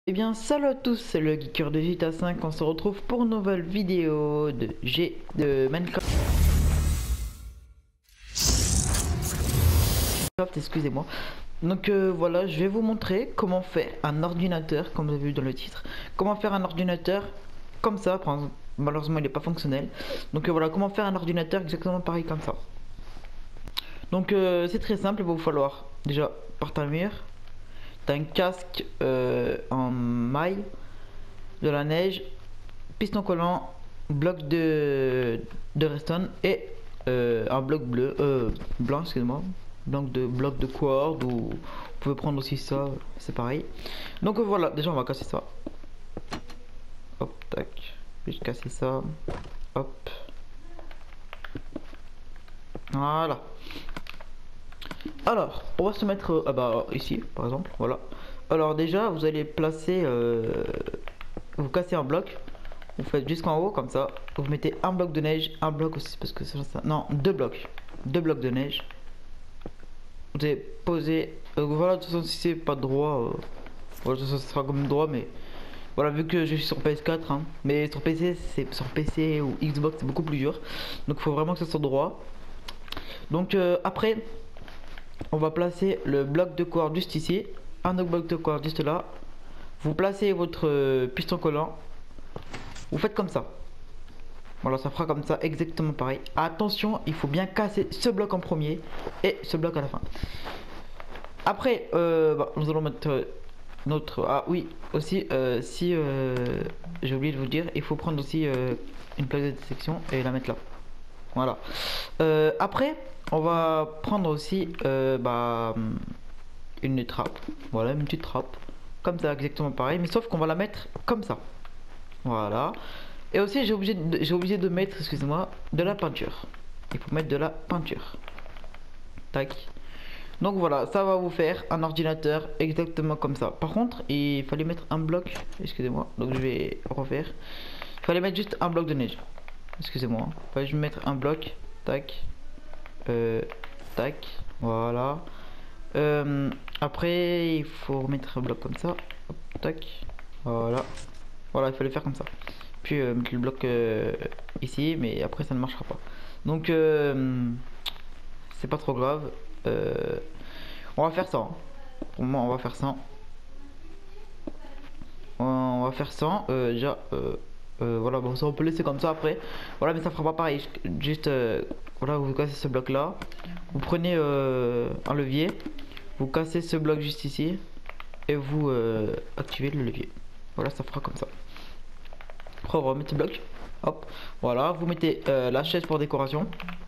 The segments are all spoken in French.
Eh bien, salut à tous, c'est le Geeker de GTA 5. On se retrouve pour une nouvelle vidéo de Minecraft. Excusez-moi. Donc voilà, je vais vous montrer comment faire un ordinateur, comme vous avez vu dans le titre. Comment faire un ordinateur comme ça. Malheureusement, il n'est pas fonctionnel. Donc voilà, comment faire un ordinateur exactement pareil comme ça. Donc c'est très simple, il va vous falloir déjà porter un mur. T'as un casque en maille, de la neige, piston collant, bloc de redstone et un bloc blanc, excusez-moi, bloc de cord, ou vous pouvez prendre aussi ça, c'est pareil. Donc voilà, déjà on va casser ça. Hop, tac, juste casser ça. Hop, voilà. Alors, on va se mettre ici, par exemple, voilà. Alors déjà, vous allez placer, vous cassez un bloc. Vous faites jusqu'en haut comme ça. Vous mettez un bloc de neige, un bloc aussi parce que c'est ça. Non, deux blocs de neige. Vous allez poser. Voilà, de toute façon, si c'est pas droit, voilà, ça sera comme droit, mais voilà, vu que je suis sur PS4, hein, mais sur PC, sur PC ou Xbox, c'est beaucoup plus dur. Donc, il faut vraiment que ça soit droit. Donc après, on va placer le bloc de corde juste ici, un autre bloc de corde juste là. Vous placez votre piston collant. Vous faites comme ça. Voilà, ça fera comme ça, exactement pareil. Attention, il faut bien casser ce bloc en premier et ce bloc à la fin. Après, nous allons mettre notre... Ah oui, aussi, si j'ai oublié de vous dire, il faut prendre aussi une plaque de détection et la mettre là. Voilà. Après, on va prendre aussi une trappe. Voilà, une petite trappe. Comme ça, exactement pareil. Mais sauf qu'on va la mettre comme ça. Voilà. Et aussi j'ai obligé de mettre, excusez-moi, de la peinture. Il faut mettre de la peinture. Tac. Donc voilà, ça va vous faire un ordinateur exactement comme ça. Par contre, il fallait mettre un bloc, excusez-moi, donc je vais refaire. Il fallait mettre juste un bloc de neige. Excusez-moi. Il fallait juste mettre un bloc. Tac. Tac. Voilà. Après, il faut remettre un bloc comme ça. Hop, tac. Voilà. Voilà, il fallait faire comme ça. Puis mettre le bloc ici, mais après ça ne marchera pas. Donc c'est pas trop grave. On va faire ça. Pour moi, on va faire ça. On va faire ça. Déjà, voilà, bon, ça on peut laisser comme ça après. Voilà, mais ça fera pas pareil. Juste, voilà, vous cassez ce bloc là. Vous prenez un levier. Vous cassez ce bloc juste ici. Et vous activez le levier. Voilà, ça fera comme ça. Après, on va remettre ce bloc. Hop, voilà, vous mettez la chaise pour décoration.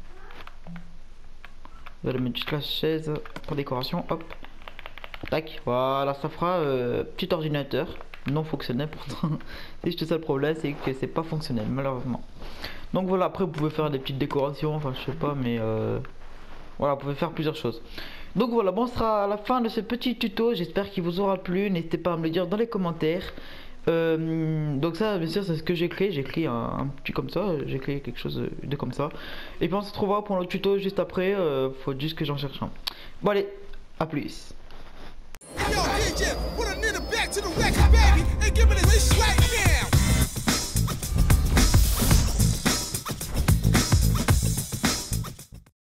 Vous allez mettre juste la chaise pour décoration. Hop, tac, voilà, ça fera petit ordinateur non fonctionnel pourtant. C'est juste ça le problème, c'est que c'est pas fonctionnel malheureusement. Donc voilà, après vous pouvez faire des petites décorations, enfin je sais pas, mais voilà, vous pouvez faire plusieurs choses. Donc voilà, bon, ce sera à la fin de ce petit tuto. J'espère qu'il vous aura plu. N'hésitez pas à me le dire dans les commentaires. Donc ça, bien sûr, c'est ce que j'ai créé. J'ai créé un petit comme ça. J'ai créé quelque chose de comme ça. Et puis on se retrouvera pour le tuto juste après. Faut juste que j'en cherche un. Bon allez, à plus. Yo, DJ, put a nigga back to the record, baby, and give me this right now.